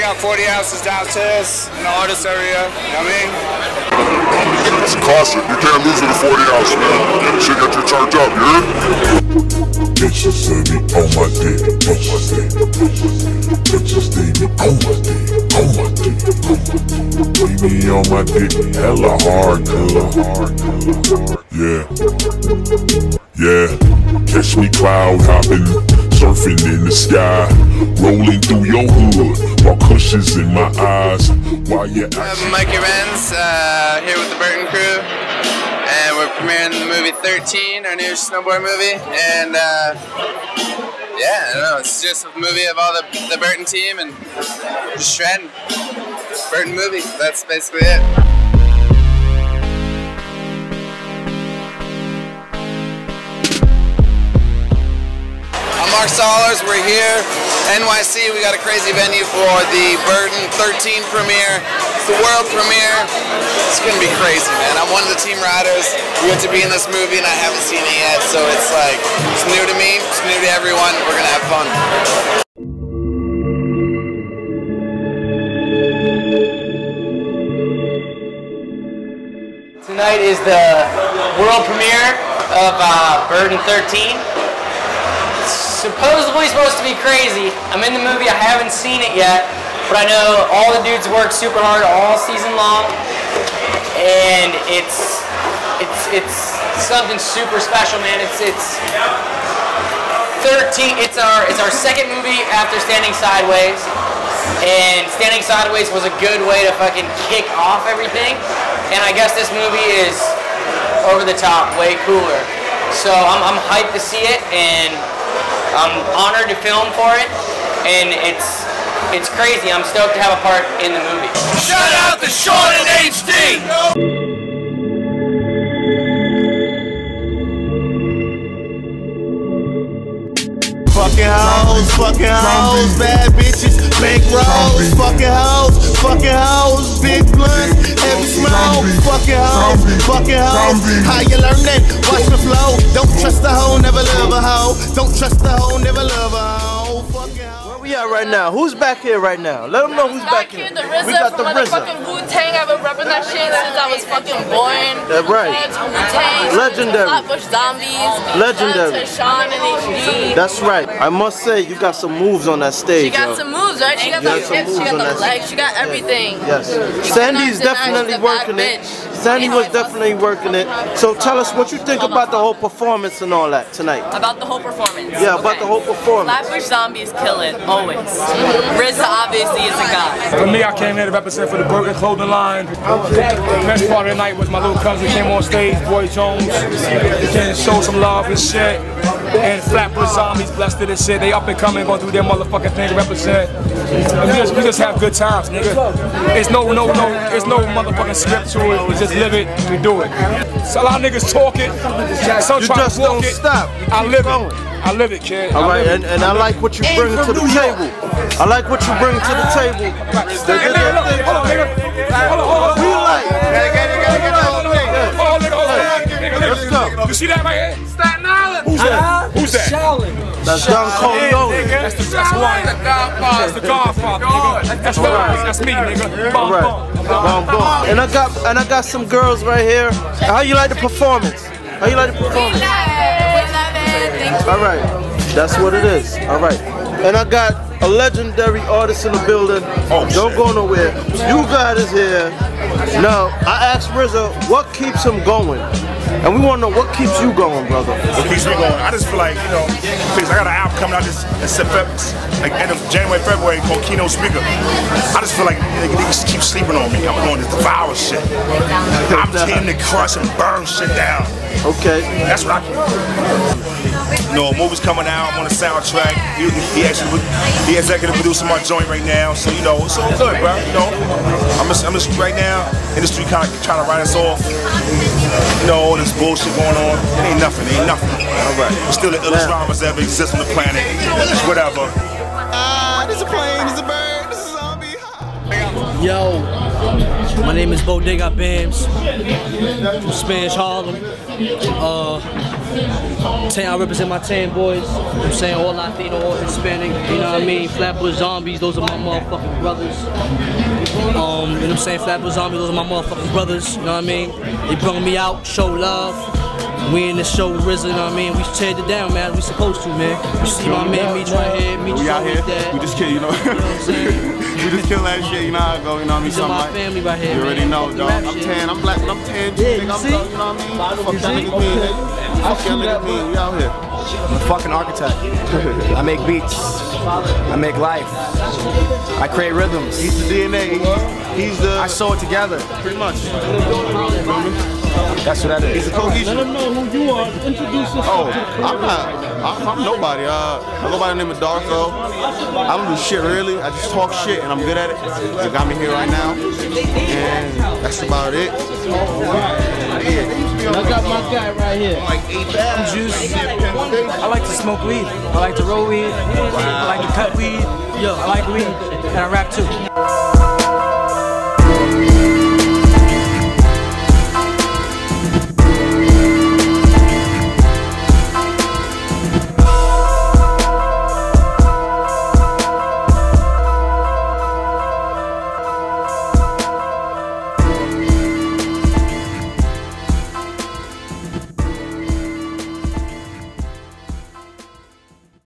got 40 ounces downstairs in the artist area. You know what I mean? It's a caution. You can't lose with a 40 ounce, man. You should get your charge up, you heard? Bitches see me on my dick, on my dick. Bitches see me on my dick, on my dick. Leave me on my dick, hella hard, yeah, yeah. Catch me cloud hopping, surfing in the sky, rolling through your hood while Kush is in my eyes. While you I'm Mikey Renz, here with the Burton crew, and we're premiering the movie 13, our new snowboard movie. And yeah, I don't know, it's just a movie of all the Burton team and just shredding. Burton movie, that's basically it. Mark Sollers, we're here, NYC. We got a crazy venue for the Burton 13 premiere. It's the world premiere. It's gonna be crazy, man. I'm one of the team riders. We get to be in this movie and I haven't seen it yet, so it's like, it's new to me, it's new to everyone. We're gonna have fun. Tonight is the world premiere of Burton 13. Supposedly supposed to be crazy. I'm in the movie, I haven't seen it yet, but I know all the dudes work super hard all season long, and it's something super special, man. It's 13. It's our second movie after Standing Sideways, and Standing Sideways was a good way to fucking kick off everything, and I guess this movie is over the top, way cooler. So I'm hyped to see it, and I'm honored to film for it, and it's crazy. I'm stoked to have a part in the movie. Shout out to Sean and HD! Fucking hoes, bad bitches, big rolls, fucking hoes, big blunts, heavy smoke, fucking hoes, how you learn that? Watch the flow, don't trust the hoe, never love a hoe, don't trust the hoe, never love a hoe, fucking hoe. Where we at right now? Who's back here right now? Let them know who's back here. The RZA, we got the RZA. Fucking Wu-Tang. I've been repping that shit since I was fucking born. That's right. Wu-Tang. Legendary. Flatbush Zombies. Legendary. Sean and HD. That's right. I must say, you got some moves on that stage. She got some moves, right? She got the hips, she got the legs, she got everything. Yes. Sandy's definitely working it. Sandy was definitely working it. So tell us what you think about the whole performance and all that tonight. About the whole performance. Yeah, about the whole performance. Flatbush Zombies kill it, always. RZA obviously is a god. For me, I came here to represent for the Burton clothing line. The best part of the night was my little cousin came on stage, Boy Jones. He came to show some love and shit. And Flatbush Zombies, blessed it and shit. They up and coming, going through their motherfucking thing to represent. And we just have good times, nigga. It's no motherfucking script to it. We just live it, we do it. So a lot of niggas talk it. Some try to walk it. Stop. I live it. I live it, kid. All right, and I like what you bring to the table. I like what you bring to the table. We like. Let's go. You see that right here? Staten Island. Who's that? Who's that? That's Don Corleone. That's the one. That's the Godfather, nigga. That's me, nigga. Bum, bum. And I got some girls right here. How you like the performance? How you like the performance? We love it. Thank you. All right, that's what it is. All right, and I got a legendary artist in the building. Don't go nowhere. You guys is here. Now, I asked RZA what keeps him going. And we want to know what keeps you going, brother. What keeps me going? I just feel like, you know, I got an album coming out this like end of January, February called Keynote Speaker. I just feel like they just keep sleeping on me. I'm going to devour shit. I'm team to crush and burn shit down. Okay. That's what I keep. You know, a movie's coming out. I'm on the soundtrack. He executive producing my joint right now. So, you know, it's all good, bro. You know, I'm just right now, industry kind of trying to write us off. You know, all this bullshit going on. It ain't nothing. All right. We're still the illest rhymes ever exist on the planet. Whatever. This is a plane, this is a bird, this is a zombie. Yo, my name is Bodega Bams from Spanish Harlem. I represent my 10 boys. I'm saying all Latino, all Hispanic. You know what I mean? Flatbush Zombies, those are my motherfucking brothers. You know what I'm saying? Flatbush Zombies, those are my motherfucking brothers. You know what I mean? They brought me out, show love. We in this show with RZA, you know what I mean? We teared it down, man. We supposed to, man. You see my man Meech right here. Meech out here. We just kill, you know. You know what I'm saying? We just kill that shit, you know how it go, you know what I mean? These are my family right here, you already man. know, dog. I'm tan, I'm black, but I'm tan too, nigga. I'm black, you know what I mean? Fuck that nigga mean, nigga. Fuck y'all nigga mean, we out here. I'm a fucking architect. I make beats. I make life. I create rhythms. He's the DNA. He's the... I sew it together. Pretty much. That's what that is. He's a cohesion. Let them know who you are. Introduce yourself. I'm nobody. I go by the name of Darko. I don't do shit really. I just talk shit and I'm good at it. You got me here right now. And that's about it. I got my guy right here. I'm Juice. I like to smoke weed. I like to roll weed. I like to cut weed. I like weed. And I rap too.